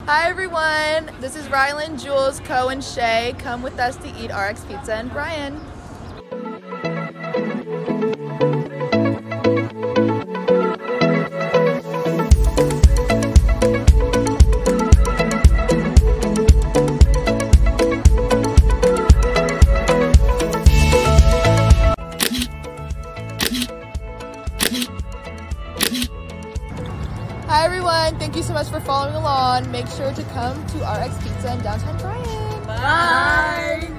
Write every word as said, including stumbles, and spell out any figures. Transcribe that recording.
Hi everyone, this is Rylan, Jules, Co, and Shay. Come with us to eat R X Pizza in Bryan. Hi everyone, thank you so much for following along. Make sure to come to R X Pizza in downtown Bryan. Bye!